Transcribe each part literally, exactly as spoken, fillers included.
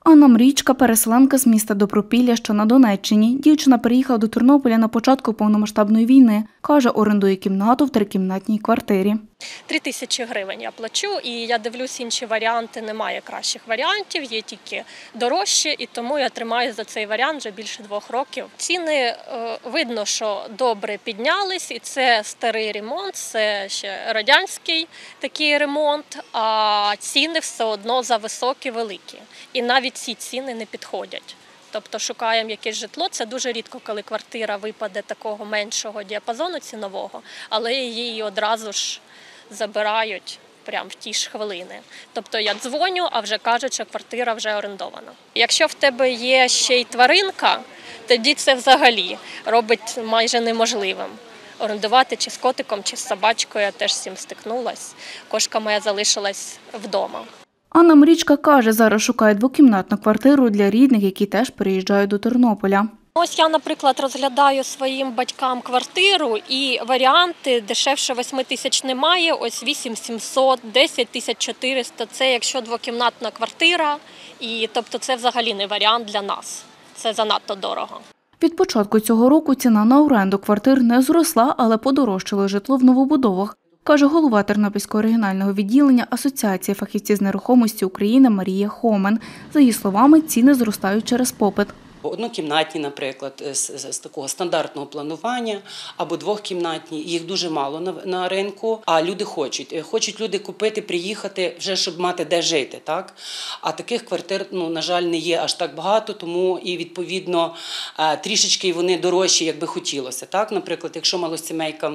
Анна Мрічка – переселенка з міста Добропілля, що на Донеччині. Дівчина переїхала до Тернополя на початку повномасштабної війни. Каже, орендує кімнату в трикімнатній квартирі. Три тисячі гривень я плачу, і я дивлюсь інші варіанти, немає кращих варіантів, є тільки дорожчі, і тому я тримаю за цей варіант вже більше двох років. Ціни, е, видно, що добре піднялись, і це старий ремонт, це ще радянський такий ремонт, а ціни все одно зависокі, великі. І навіть ці ціни не підходять. Тобто шукаємо якесь житло, це дуже рідко, коли квартира випаде такого меншого діапазону цінового, але її одразу ж забирають прямо в ті ж хвилини. Тобто я дзвоню, а вже кажуть, що квартира вже орендована. Якщо в тебе є ще й тваринка, тоді це взагалі робить майже неможливим. Орендувати чи з котиком, чи з собачкою, я теж з цим стикнулась. Кошка моя залишилась вдома. Анна Мрічка каже, зараз шукає двокімнатну квартиру для рідних, які теж переїжджають до Тернополя. Ось я, наприклад, розглядаю своїм батькам квартиру, і варіанти дешевше восьми тисяч немає, ось вісім сімсот, десять тисяч чотириста – це якщо двокімнатна квартира, і тобто це взагалі не варіант для нас, це занадто дорого. Від початку цього року ціна на оренду квартир не зросла, але подорожчало житло в новобудовах, каже голова Тернопільського регіонального відділення Асоціації фахівців з нерухомості України Марія Хомен. За її словами, ціни зростають через попит. Однокімнатні, наприклад, з, з такого стандартного планування, або двохкімнатні, їх дуже мало на, на ринку, а люди хочуть. Хочуть люди купити, приїхати, вже щоб мати де жити, так? А таких квартир, ну, на жаль, не є аж так багато, тому і, відповідно, трішечки вони дорожчі, як би хотілося, так? Наприклад, якщо малосімейка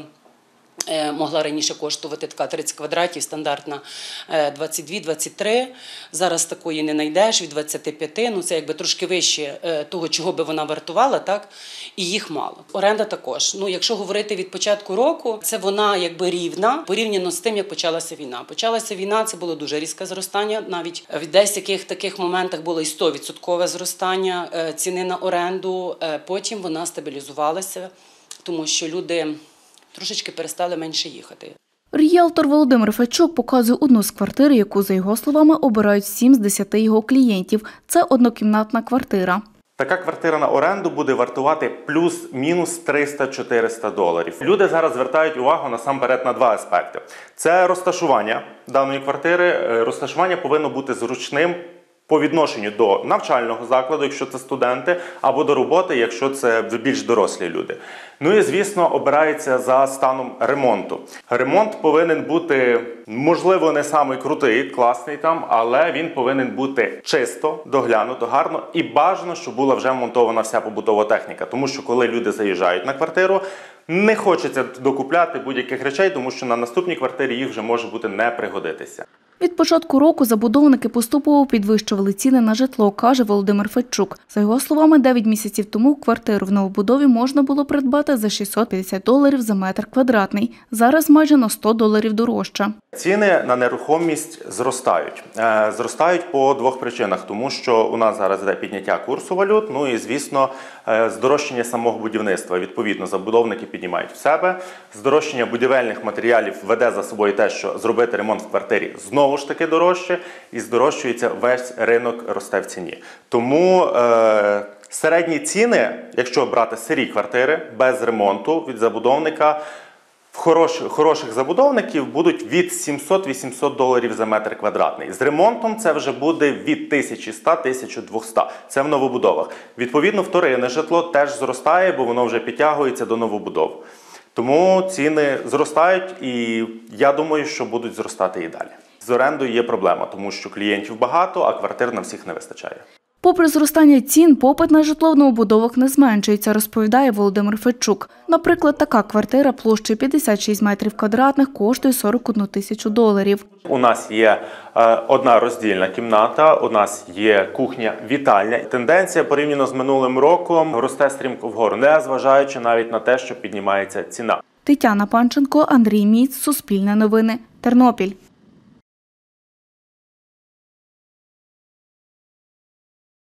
могла раніше коштувати така тридцять квадратів, стандартна двадцять два - двадцять три. Зараз такої не знайдеш, від двадцяти п'яти, ну це якби трошки вище того, чого би вона вартувала, так? І їх мало. Оренда також. Ну, якщо говорити від початку року, це вона якби рівна, порівняно з тим, як почалася війна. Почалася війна, це було дуже різке зростання, навіть в деяких таких моментах було і сто відсотків зростання ціни на оренду, потім вона стабілізувалася, тому що люди трошечки перестали менше їхати. Ріелтор Володимир Федчук показує одну з квартир, яку, за його словами, обирають сім з десяти його клієнтів. Це однокімнатна квартира. Така квартира на оренду буде вартувати плюс-мінус триста - чотириста доларів. Люди зараз звертають увагу насамперед на два аспекти. Це розташування даної квартири. Розташування повинно бути зручним по відношенню до навчального закладу, якщо це студенти, або до роботи, якщо це більш дорослі люди. Ну і, звісно, обирається за станом ремонту. Ремонт повинен бути, можливо, не самий крутий, класний там, але він повинен бути чисто, доглянуто, гарно і бажано, щоб була вже монтована вся побутова техніка. Тому що коли люди заїжджають на квартиру, не хочеться докупляти будь-яких речей, тому що на наступній квартирі їх вже може бути не пригодитися. Від початку року забудовники поступово підвищували ціни на житло, каже Володимир Федчук. За його словами, дев'ять місяців тому квартиру в новобудові можна було придбати за шістсот п'ятдесят доларів за метр квадратний. Зараз майже на сто доларів дорожче. Ціни на нерухомість зростають. Зростають по двох причинах. Тому що у нас зараз йде підняття курсу валют, ну і, звісно, здорожчання самого будівництва. Відповідно, забудовники піднімають в себе. Здорожчання будівельних матеріалів веде за собою те, що зробити ремонт в квартирі знову ж таки дорожче, і здорожчується весь ринок, росте в ціні. Тому е, середні ціни, якщо брати сирі квартири без ремонту від забудовника, в хороших, хороших забудовників будуть від сімсот - вісімсот доларів за метр квадратний. З ремонтом це вже буде від тисячі ста - тисяча двісті. Це в новобудовах. Відповідно, вторинне житло теж зростає, бо воно вже підтягується до новобудов. Тому ціни зростають, і я думаю, що будуть зростати і далі. З орендою є проблема, тому що клієнтів багато, а квартир на всіх не вистачає. Попри зростання цін, попит на житло в новобудовах не зменшується, розповідає Володимир Федчук. Наприклад, така квартира площею п'ятдесят шість метрів квадратних коштує сорок одну тисячу доларів. У нас є е, одна роздільна кімната, у нас є кухня-вітальня. Тенденція порівняно з минулим роком росте стрімко вгору, не зважаючи навіть на те, що піднімається ціна. Тетяна Панченко, Андрій Міц, Суспільне новини, Тернопіль.